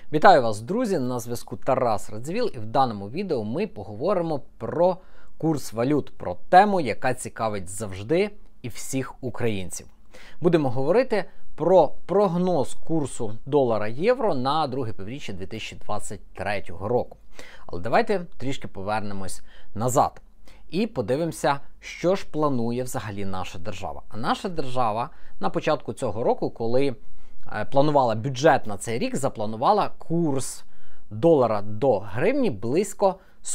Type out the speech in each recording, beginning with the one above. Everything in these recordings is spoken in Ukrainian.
Вітаю вас, друзі! На зв'язку Тарас Радзивіл, і в даному відео ми поговоримо про курс валют, про тему, яка цікавить завжди і всіх українців. Будемо говорити про прогноз курсу долара-євро на друге півріччя 2023 року. Але давайте трішки повернемось назад і подивимося, що ж планує взагалі наша держава. А наша держава на початку цього року, коли планувала бюджет на цей рік, запланувала курс долара до гривні близько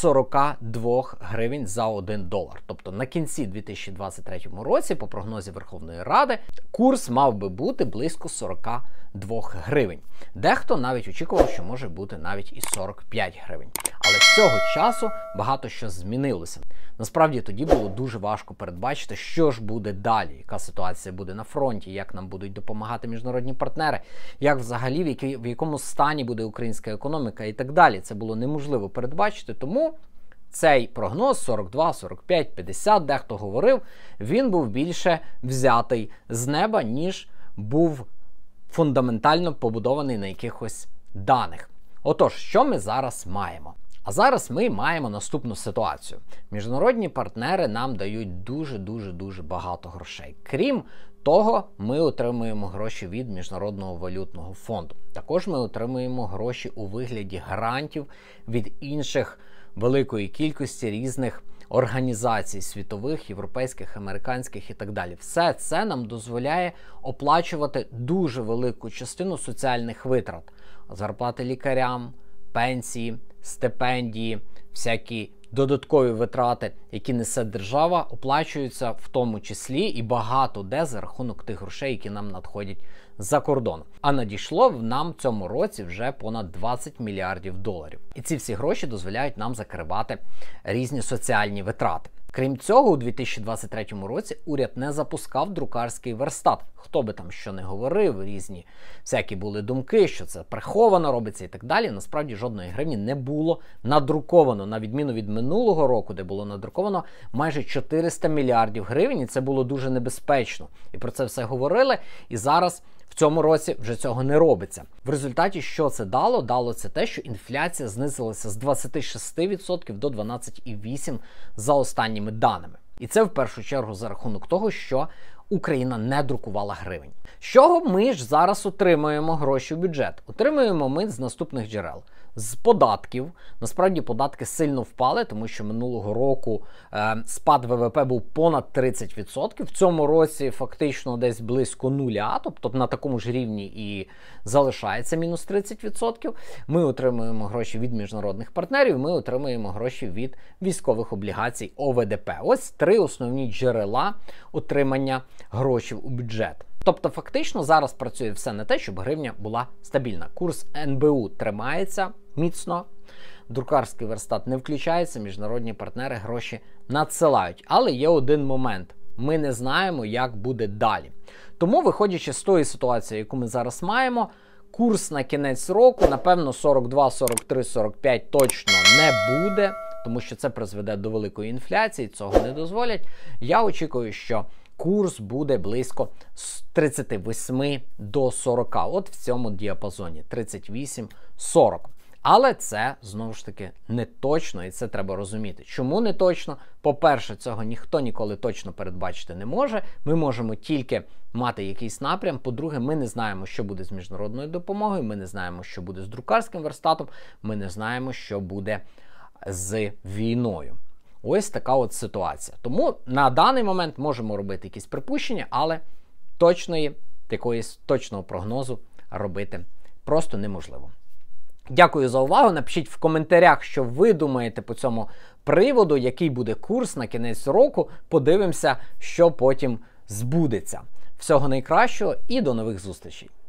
42 гривень за 1 долар. Тобто на кінці 2023 році, по прогнозі Верховної Ради, курс мав би бути близько 42 гривень. Дехто навіть очікував, що може бути навіть і 45 гривень. Але з цього часу багато що змінилося. Насправді тоді було дуже важко передбачити, що ж буде далі, яка ситуація буде на фронті, як нам будуть допомагати міжнародні партнери, як взагалі, в якому стані буде українська економіка і так далі. Це було неможливо передбачити, тому цей прогноз 42, 45, 50, дехто говорив, він був більше взятий з неба, ніж був фундаментально побудований на якихось даних. Отож, що ми зараз маємо? А зараз ми маємо наступну ситуацію. Міжнародні партнери нам дають дуже багато грошей. Крім того, ми отримуємо гроші від Міжнародного валютного фонду. Також ми отримуємо гроші у вигляді грантів від інших великої кількості різних організацій світових, європейських, американських і так далі. Все це нам дозволяє оплачувати дуже велику частину соціальних витрат. Зарплати лікарям, пенсії, стипендії, всякі додаткові витрати, які несе держава, оплачуються в тому числі і багато де за рахунок тих грошей, які нам надходять за кордон. А надійшло нам в цьому році вже понад 20 мільярдів доларів. І ці всі гроші дозволяють нам закривати різні соціальні витрати. Крім цього, у 2023 році уряд не запускав друкарський верстат. Хто би там що не говорив, різні всякі були думки, що це приховано робиться і так далі. Насправді жодної гривні не було надруковано, на відміну від минулого року, де було надруковано майже 400 мільярдів гривень, і це було дуже небезпечно. І про це все говорили, і зараз в цьому році вже цього не робиться. В результаті що це дало? Дало це те, що інфляція знизилася з 26% до 12,8% за останніми даними. І це в першу чергу за рахунок того, що Україна не друкувала гривень. З чого ми ж зараз отримуємо гроші в бюджет? Отримуємо ми з наступних джерел. З податків. Насправді податки сильно впали, тому що минулого року спад ВВП був понад 30%. В цьому році фактично десь близько нуля, тобто на такому ж рівні і залишається мінус 30%. Ми отримуємо гроші від міжнародних партнерів, ми отримуємо гроші від військових облігацій ОВДП. Ось три основні джерела отримання грошей у бюджет. Тобто фактично зараз працює все на те, щоб гривня була стабільна. Курс НБУ тримається міцно, друкарський верстат не включається, міжнародні партнери гроші надсилають. Але є один момент. Ми не знаємо, як буде далі. Тому, виходячи з тої ситуації, яку ми зараз маємо, курс на кінець року, напевно, 42, 43, 45 точно не буде, тому що це призведе до великої інфляції, цього не дозволять. Я очікую, що курс буде близько з 38 до 40. От в цьому діапазоні 38-40. Але це, знову ж таки, не точно, і це треба розуміти. Чому не точно? По-перше, цього ніхто ніколи точно передбачити не може. Ми можемо тільки мати якийсь напрям. По-друге, ми не знаємо, що буде з міжнародною допомогою, ми не знаємо, що буде з друкарським верстатом, ми не знаємо, що буде з війною. Ось така от ситуація. Тому на даний момент можемо робити якісь припущення, але точного прогнозу робити просто неможливо. Дякую за увагу. Напишіть в коментарях, що ви думаєте по цьому приводу, який буде курс на кінець року. Подивимося, що потім збудеться. Всього найкращого і до нових зустрічей.